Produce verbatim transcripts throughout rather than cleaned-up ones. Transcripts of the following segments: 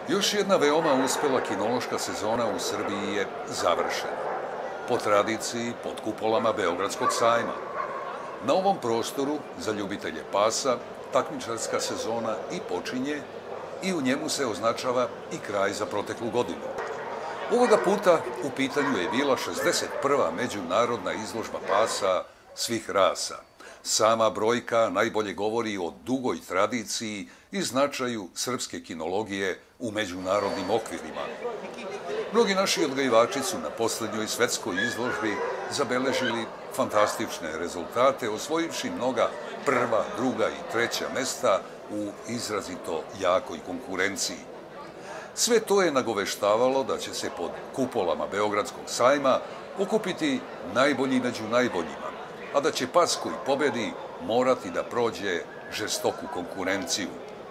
Još jedna veoma uspela kinološka sezona u Srbiji je završena. Po tradiciji pod kupolama Beogradskog sajma. Na ovom prostoru, za ljubitelje pasa, takmičarska sezona i počinje i u njemu se označava i kraj za proteklu godinu. Ovoga puta u pitanju je bila šezdeset prva međunarodna izložba pasa svih rasa. Sama brojka najbolje govori o dugoj tradiciji i značaju srpske kinologije u međunarodnim okvirima. Mnogi naši odgajivači su na poslednjoj svetskoj izložbi zabeležili fantastične rezultate, osvojivši mnoga prva, druga i treća mesta u izrazito jakoj konkurenciji. Sve to je nagoveštavalo da će se pod kupolama Beogradskog sajma okupiti najbolji među najboljima, a da će pas koji pobedi morati da prođe žestoku konkurenciju.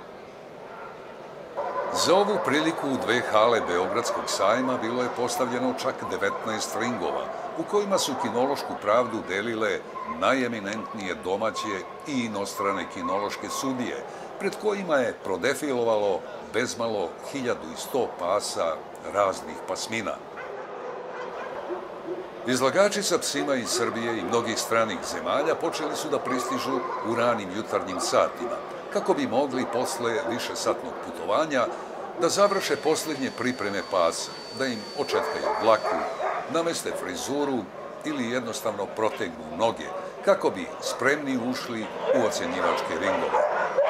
Za ovu priliku u dve hale Beogradskog sajma bilo je postavljeno čak devetnaest ringova, u kojima su kinološku pravdu delile najeminentnije domaće i inostrane kinološke sudije, pred kojima je prodefilovalo bezmalo hiljadu i sto pasa raznih pasmina. Izlagači sa psima iz Srbije i mnogih stranih zemalja počeli su da pristižu u ranim jutarnjim satima, kako bi mogli posle višesatnog putovanja da završe posljednje pripreme pasa, da im očetkaju dlaku, nameste frizuru ili jednostavno protegnu noge, kako bi spremni ušli u ocenjivačke ringove.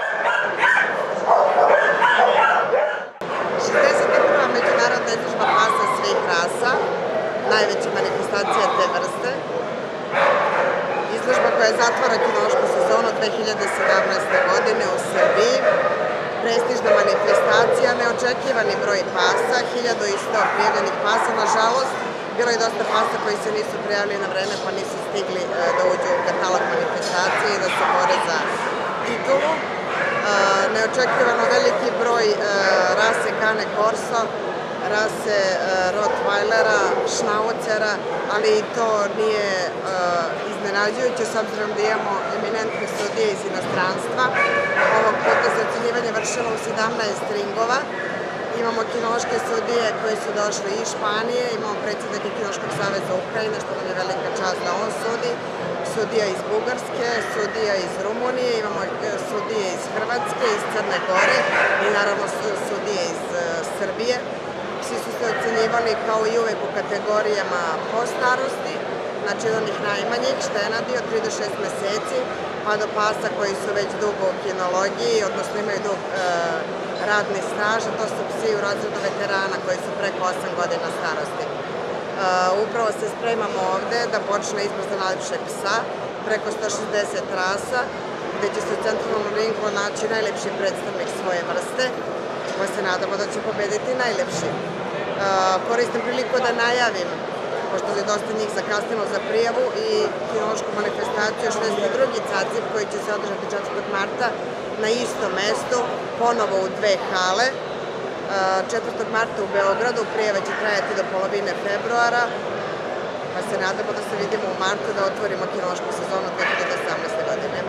šezdeset prva međunarodna izložba pasa svih rasa, najveća manifestacija te vrste. Izložba koja zatvara kinološku sezonu dve hiljade sedamnaeste. godine u Srbiji. Prestižna manifestacija, neočekivani broj pasa, hiljadu i sto prijavljenih pasa. Nažalost, bilo je dosta pasa koji se nisu prijavili na vreme pa nisu stigli da uđu u katalog manifestacije i da se bore za titulu. Neočekivano veliki broj rase Cane Corso, rase Rottweilera, Schnauzera, ali i to nije iznenađujuće s obzirom da imamo eminentne sudije iz inostranstva. Ovog puta se ocenjivanje vršilo u sedamnaest ringova. Imamo kinološke sudije koji su došli iz Španije, imamo predsjednika Kinološkog saveza Ukrajine, što nam je velika čast da on sudi, sudija iz Bugarske, sudija iz Rumunije, imamo sudije iz Hrvatske, iz Crne Gore i naravno sudije iz Srbije. Svi su se ocenjivali kao i uvek u kategorijama po starosti, znači od onih najmanjih, štenadi od tri do šest meseci, pa do pasa koji su već dugo u kinologiji, odnosno imaju dug radni staž, a to su psi u razredu veterana koji su preko osam godina starosti. Upravo se spremamo ovde da počne izbor za najlepšeg psa, preko sto šezdeset rasa, gde će se u centralnom ringu naći najlepši predstavnik svoje vrste, pa se nadamo da će pobediti najlepši. Koristim priliku da najavim, pošto je dosta njih zakasnilo za prijavu, i kinološku manifestaciju šezdeset drugi CACIP koji će se održati četvrtog marta na istom mestu, ponovo u dve hale. četvrtog marta u Beogradu, prijava će trajati do polovine februara, pa se nadamo da se vidimo u martu da otvorimo kinološku sezonu dve hiljade osamnaeste. godine.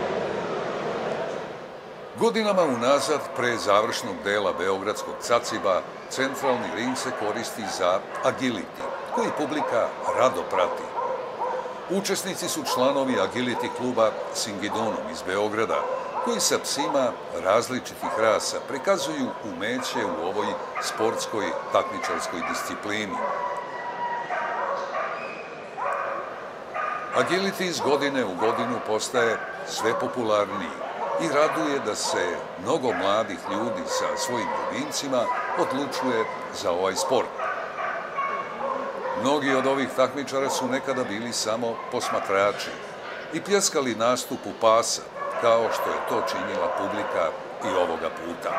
Godinama unazad, pre završnog dela Beogradskog caciba, centralni ring se koristi za agility, koji publika rado prati. Učesnici su članovi agility kluba Singidunom iz Beograda, koji sa psima različitih rasa prikazuju umeće u ovoj sportskoj takmičarskoj disciplini. Agility iz godine u godinu postaje sve popularniji i raduje da se mnogo mladih ljudi sa svojim ljubincima odlučuje za ovaj sport. Mnogi od ovih takmičara su nekada bili samo posmatrači i pljeskali nastupu pasa, kao što je to činila publika i ovoga puta.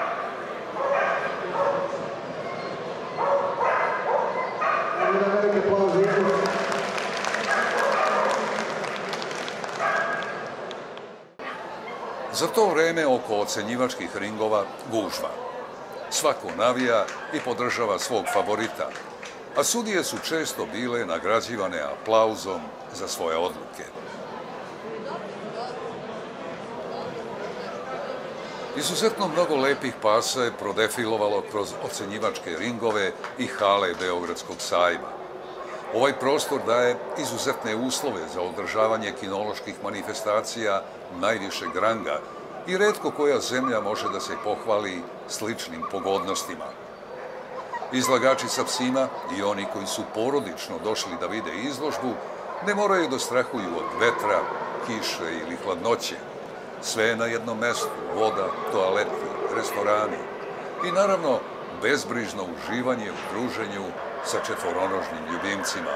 Za to vreme oko ocenjivačkih ringova gužva. Svako navija i podržava svog favorita, a sudije su često bile nagrađivane aplauzom za svoje odluke. Izuzetno mnogo lepih pasa je prodefilovalo kroz ocenjivačke ringove i hale Beogradskog sajma. Ovaj prostor daje izuzetne uslove za održavanje kinoloških manifestacija najvišeg ranga i retko koja zemlja može da se pohvali sličnim pogodnostima. Izlagači sa psima i oni koji su porodično došli da vide izložbu ne moraju da strahuju od vetra, kiše ili hladnoće. Sve je na jednom mestu, voda, toaleti, restorani i naravno bezbrižno uživanje u druženju sa četvoronožnim ljubimcima.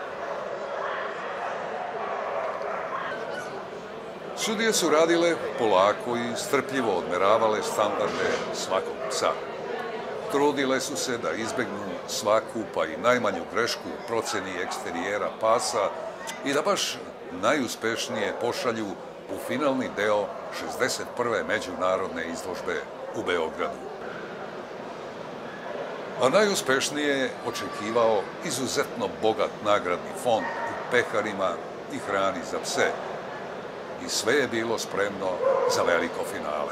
Sudije su radile polako i strpljivo odmeravale standarde svakog psa. Trudile su se da izbegnu svaku pa i najmanju grešku u proceni eksterijera pasa i da baš najuspešnije pošalju u finalni deo šezdeset prve međunarodne izložbe u Beogradu. A najuspešnije je očekivao izuzetno bogat nagradni fond u peharima i hrani za pse. I sve je bilo spremno za veliko finale.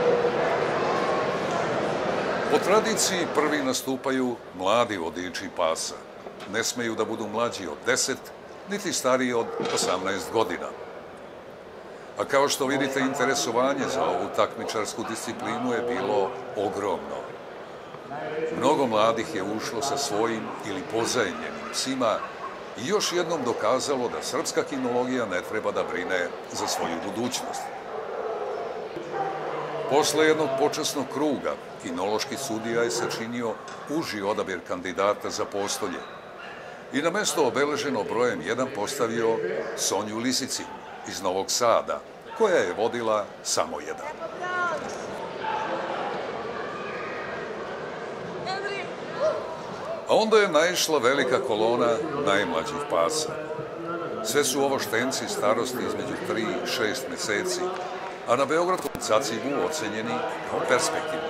Po tradiciji prvi nastupaju mladi vodiči pasa. Ne smeju da budu mlađi od deset, niti stariji od osamnaest godina. A kao što vidite, interesovanje za ovu takmičarsku disciplinu je bilo ogromno. Mnogo mladih je ušlo sa svojim ili pozajmljenim psima i još jednom dokazalo da srpska kinologija ne treba da brine za svoju budućnost. Posle jednog počasnog kruga, kinološki sudija je sačinio uži odabir kandidata za postolje i na mesto obeleženo brojem jedan postavio Sonju Lisicin iz Novog Sada, koja je vodila samo jedan. A onda je naišla velika kolona najmlađih pasa. Sve su ovo štenci starosti između tri i šest meseci, a na beogradskom cacibu ocenjeni kao perspektivni.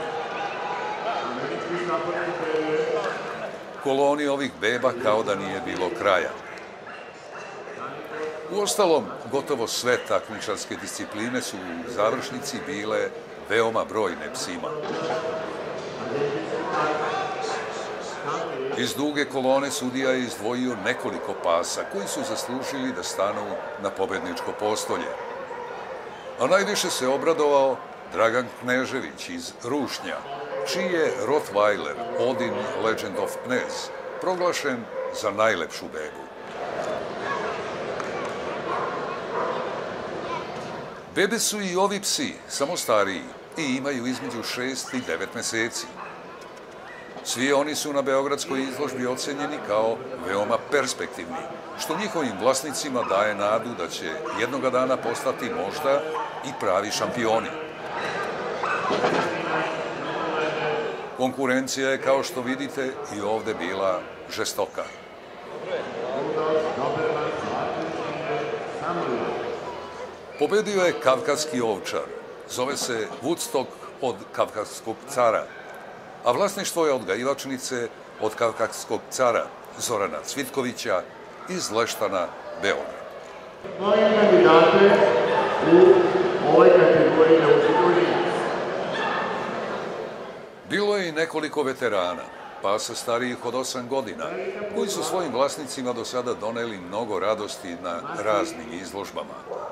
Koloni ovih beba kao da nije bilo kraja. Uostalom, gotovo sve takmičarske discipline su u završnici bile veoma brojne psima. Iz duge kolone sudija je izdvojio nekoliko pasa koji su zaslužili da stanu na pobedničko postolje. A najviše se obradovao Dragan Knežević iz Rušnja, čiji je Rottweiler Odin Legend of Knez proglašen za najlepšu bebu. Bebe su i ovi psi, samo stariji, i imaju između šest i devet meseci. Svi oni su na beogradskoj izložbi ocenjeni kao veoma perspektivni, što njihovim vlasnicima daje nadu da će jednoga dana postati možda i pravi šampioni. Konkurencija je, kao što vidite, i ovde bila žestoka. Pobedio je kavkazski ovčar, zove se Woodstock od kavkazskog cara, a vlasništvo je odgajivačnice od kavkazskog cara Zorana Cvitkovića iz Leštana, Beograd. Moje kandidate u ovoj kategoriji ne učituli. Bilo je i nekoliko veterana, pasa starijih od osam godina, koji su svojim vlasnicima do sada doneli mnogo radosti na raznim izložbama.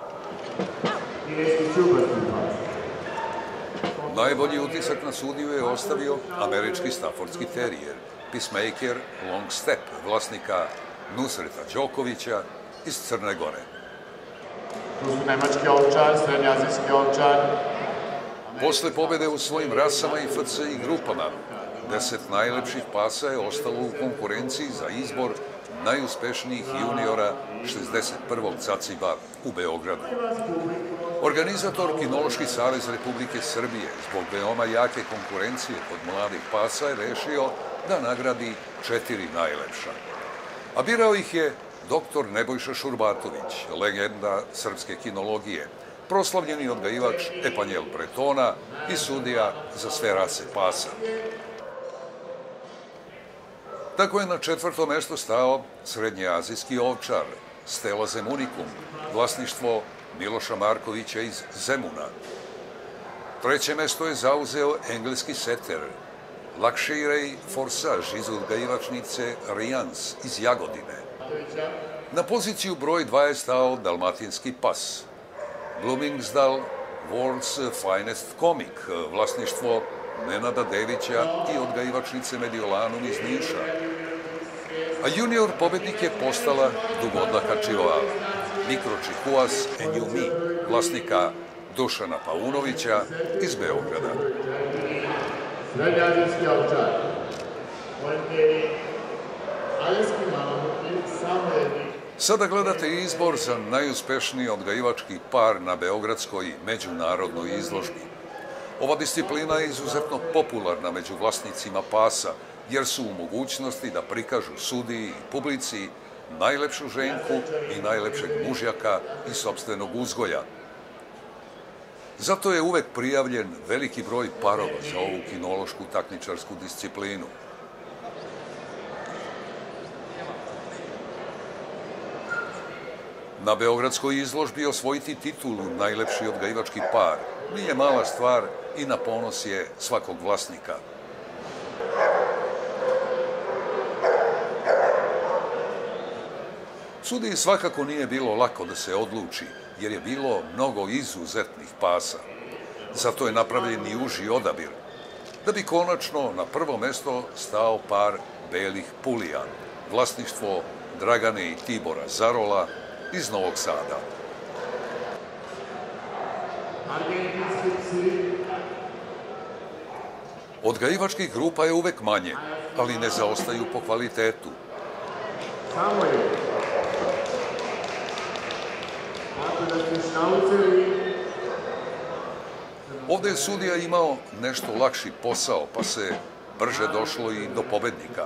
Najbolji utisak na sudiju je ostavio američki staffordski terijer, Peacemaker Long Step, vlasnika Nusreta Đokovića iz Crne Gore. Tu su nemački ovčar, srednjoazijski ovčar. Posle pobede u svojim rasama i F C I grupama, deset najlepših pasa je ostalo u konkurenciji za izbor najuspešnijih juniora šezdeset prvog caciba u Beogradu. Organizator Kinološki savez Republike Srbije zbog veoma jake konkurencije kod mladih pasa je rešio da nagradi četiri najlepša. A birao ih je doktor Nebojša Šurbatović, legenda srpske kinologije, proslavljeni odgajivač Epanjel Bretona i sudija za sve rase pasa. Tako je na četvrto mesto stao srednjeazijski ovčar, Stela Zemunikum, vlasništvo Miloša Markovića iz Zemuna. Treće mesto je zauzeo engleski setter Lakshiraj Forsage iz odgajivačnice Rijans iz Jagodine. Na poziciju broj dva je stao dalmatinski pas Bloomingdale World's Finest Comic, vlasništvo Nenada Devića i odgajivačnice Mediolanum iz Niša. A junior pobednik je postala dugodlaka čivala Mikroči Huas Enjumi, vlasnika Dušana Paunovića iz Beograda. Srednjoazijski ovčar. Aljaski malamutnik, samojednik. Sada gledate izbor za najuspešniji odgajivački par na Beogradskoj međunarodnoj izložbi. Ova disciplina je izuzetno popularna među vlasnicima pasa, jer su u mogućnosti da prikažu sudiji i publici najlepšu ženku i najlepšeg mužjaka iz sopstvenog uzgoja. Zato je uvek prijavljen veliki broj parova za ovu kinološku takmičarsku disciplinu. Na Beogradskoj izložbi osvojiti titulu najlepši odgajivački par nije mala stvar i na ponos je svakog vlasnika. Sudiji svakako nije bilo lako da se odluči, jer je bilo mnogo izuzetnih pasa. Zato je napravljen i uži odabir, da bi konačno na prvo mesto stao par belih pulija, vlasništvo Dragane i Tibora Zarola iz Novog Sada. Odgajivačkih grupa je uvek manje, ali ne zaostaju po kvalitetu. Samo je. Ako da ste šnauceli... Ovde je sudija imao nešto lakši posao, pa se brže došlo i do pobednika.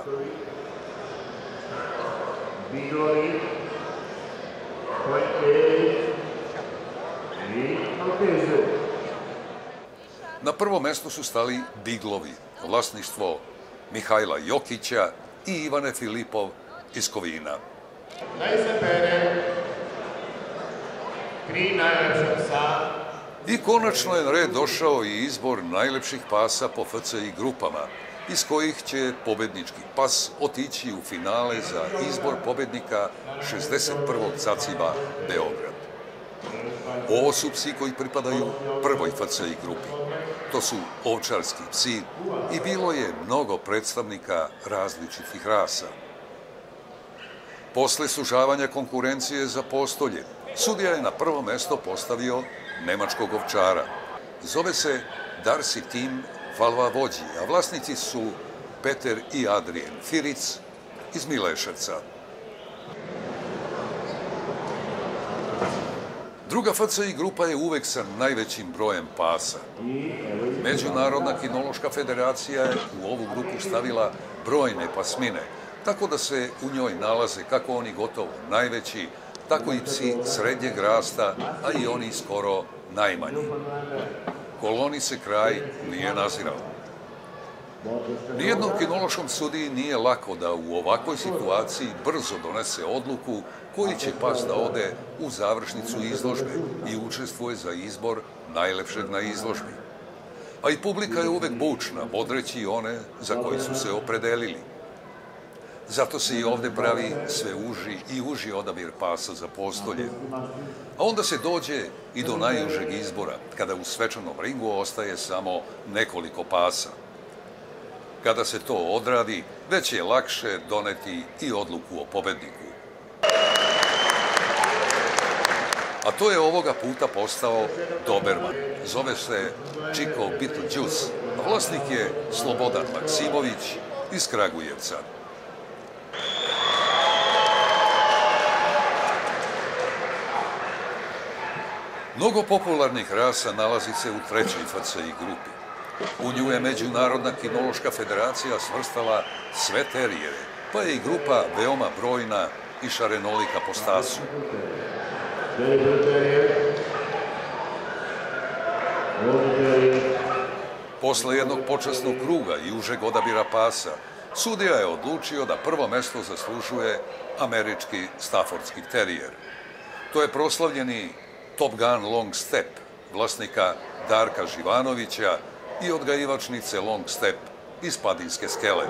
Bigovi, Kojkej i Altezu. Na prvo mesto su stali Biglovi, vlasništvo Mihajla Jokića i Ivane Filipov iz Kovina. Najsepere, tri najlepša psa. I konačno je na red došao i izbor najlepših pasa po F C I grupama, iz kojih će pobednički pas otići u finale za izbor pobednika šezdeset prvog Caciba Beograd. Ovo su psi koji pripadaju prvoj F C I grupi. To su ovčarski psi i bilo je mnogo predstavnika različitih rasa. Posle sužavanja konkurencije za postolje, sudija je na prvo mesto postavio nemačkog ovčara. Zove se Darcy Tim Valva Vođi, a vlasnici su Peter i Adrian Firic iz Mileševca. Druga F C I grupa je uvek sa najvećim brojem pasa. Međunarodna kinološka federacija je u ovu grupu stavila brojne pasmine, tako da se u njoj nalaze kako oni gotovo najveći, tako i psi srednjeg rasta, a i oni skoro najmanji. Koloni se kraj nije nazirao. Nijednom kinološkom sudiji nije lako da u ovakvoj situaciji brzo donese odluku koji će pas da ode u završnicu izložbe i učestvuje za izbor najlepšeg na izložbi. A i publika je uvek bučna, bodreći one za koji su se opredelili. Zato se i ovde pravi sve uži i uži odabir pasa za postolje. A onda se dođe i do najužeg izbora, kada u svečanom ringu ostaje samo nekoliko pasa. Kada se to odradi, već je lakše doneti i odluku o pobedniku. A to je ovoga puta postao Doberman. Zove se Chico Beetlejuice, a vlasnik je Slobodan Maksimović iz Kragujevca. Mnogo popularnih rasa nalazi se u trećoj F C I grupi. U nju je Međunarodna kinološka federacija svrstala sve terijere, pa je i grupa veoma brojna i šarenolika po stasu. Posle jednog počasnog kruga i užeg odabira pasa, sudija je odlučio da prvo mesto zaslužuje američki staffordski terijer. To je proslavljeni Top Gun Long Step vlasnika Darka Živanovića i odgajivačnice Long Step iz Padinske Skele.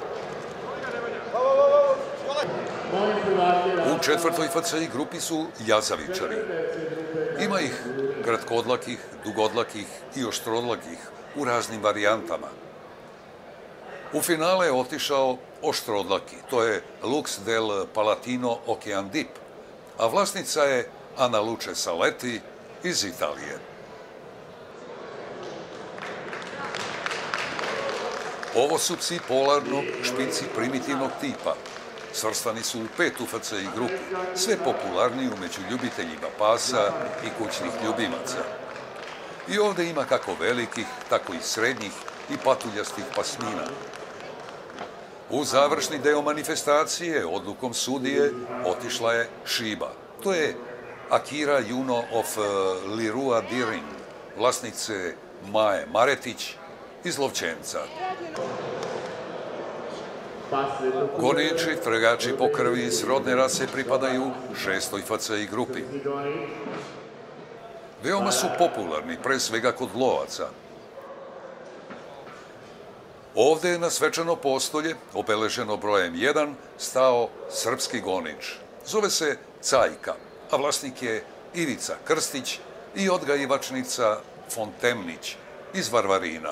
U četvrtoj F C I grupi su Jazavičari. Ima ih kratkodlakih, dugodlakih i oštrodlakih u raznim varijantama. U finale je otišao oštrodlaki, to je Lux del Palatino Ocean Deep, a vlasnica je Ana Luce Saletti iz Italije. Ovo su psi polarnog špici primitivnog tipa. Svrstani su u petu F C I grupu, sve popularniji među ljubiteljima pasa i kućnih ljubimaca. I ovdje ima kako velikih, tako i srednjih i patuljastih pasmina. U završni deo manifestacije odlukom sudije otišla je Šiba. To je Akira Juno of Lirua Diring, vlasnice Maje Maretić iz Lovćenca. Goniči, trgači po krvi iz rodne rase pripadaju šestoj F C I grupi. Veoma su popularni, pre svega kod lovaca. Ovde je na svečano postolje, obeleženo brojem jedan, stao srpski gonič. Zove se Cajka, a vlasnik je Ivica Krstić i odgajivačnica Fontemnić iz Varvarina.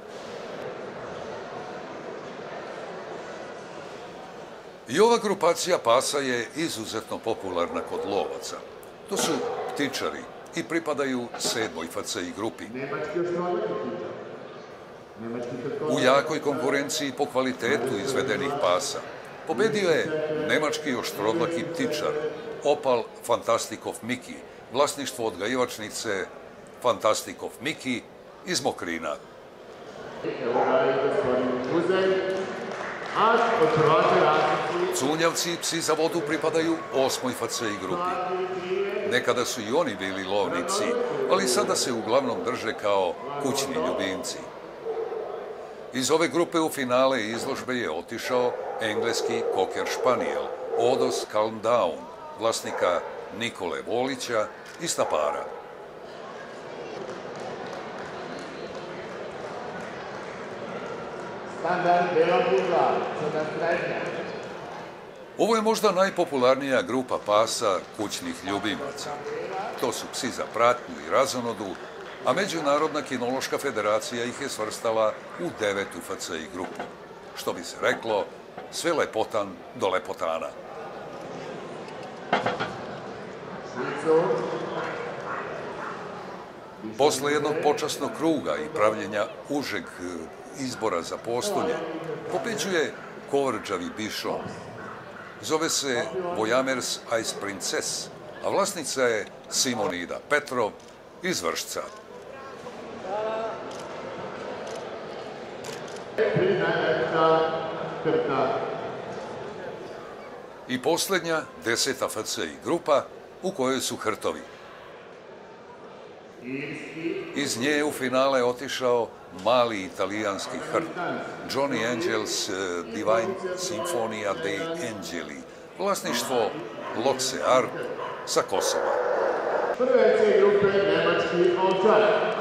I ova grupacija pasa je izuzetno popularna kod lovaca. To su ptičari i pripadaju sedmoj F C I grupi. U jakoj konkurenciji po kvalitetu izvedenih pasa pobedio je nemački oštrodlaki ptičar Opal Fantastikov Miki, vlasništvo odgajivačnice Fantastikov Miki iz Mokrina. Cunjavci i psi za vodu pripadaju osmoj F C I grupi. Nekada su i oni bili lovnici, ali sada se uglavnom drže kao kućni ljubimci. Iz ove grupe u finale izložbe je otišao engleski Cocker Spaniel Odos Calm Down, vlasnika Nikole Volića iz Tapara. Ovo je možda najpopularnija grupa pasa kućnih ljubimaca. To su psi za pratnju i razonodu, a Međunarodna kinološka federacija ih je svrstala u devetu F C I grupu. Što bi se reklo, sve lepotan do lepotana. Posle jednog počasnog kruga i pravljenja užeg izbora za postolje, pobeđuje kovrđavi bišon. Zove se Vojamers Ice Princess, a vlasnica je Simonida Petrov iz Vršca. I posljednja, deseta F C I grupa, u kojoj su hrtovi. Iz nje u finale otišao mali italijanski hrt, Johnny Angels Divine Sinfonia dei Angeli, vlasništvo Lokse Art sa Kosova. Prve C grupe nemački ovčar.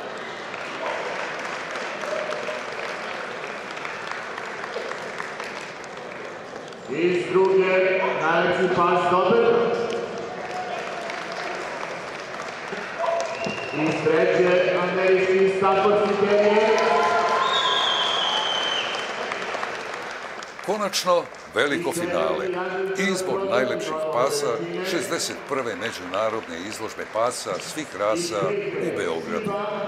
Iz druge najlepši pas Dober. Iz treće američki Staffordski Terrier. Konačno, veliko finale. Izbor najlepših pasa šezdeset prve međunarodne izložbe pasa svih rasa u Beogradu.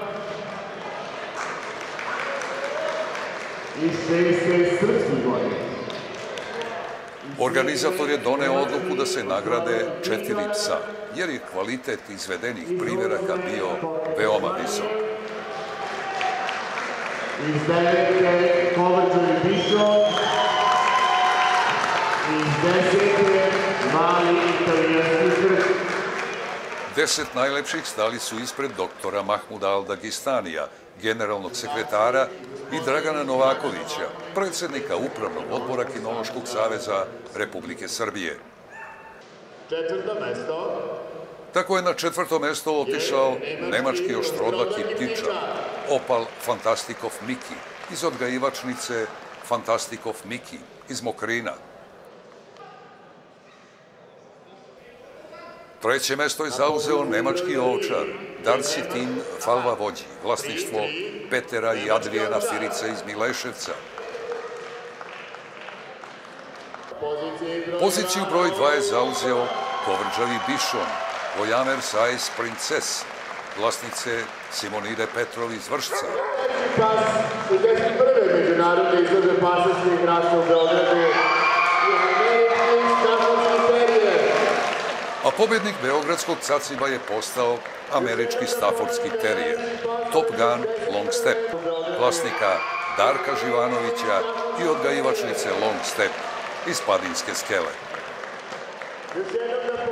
Iz šeste srpski godine. Organizator je doneo odluku da se nagrade četiri psa, jer je kvalitet izvedenih primjeraka bio veoma visok. Iz devete kovrđavi bišon. Iz desete mali italijanski hrt. Deset najlepših stali su ispred doktora Mahmuda Aldagistanija, generalnog sekretara, i Dragana Novakovića, predsjednika Upravnog odbora Kinološkog saveza Republike Srbije. Četvrto mesto. Tako je na četvrto mesto otišao nemački oštrodlaki ptičar, Opal Fantastikov Miki iz odgajivačnice Fantastikov Miki iz Mokrina. Treće mesto je zauzeo nemački ovčar Darcy Tim Falva Vođi, vlasništvo Petera i Adrijana Firica iz Mileševca. Poziciju broj dva je zauzeo Kovrđavi Bišon, Vojamer Sais Princes, vlasnice Simonide Petrov iz Vršca. Pas šezdeset prve međunarodne izložbe pasarskih rasa u Beogradu je A pobjednik beogradskog caciba je postao američki staffordski terijer, Top Gun Long Step, vlasnika Darka Živanovića i odgajivačnice Long Step iz Padinske skele.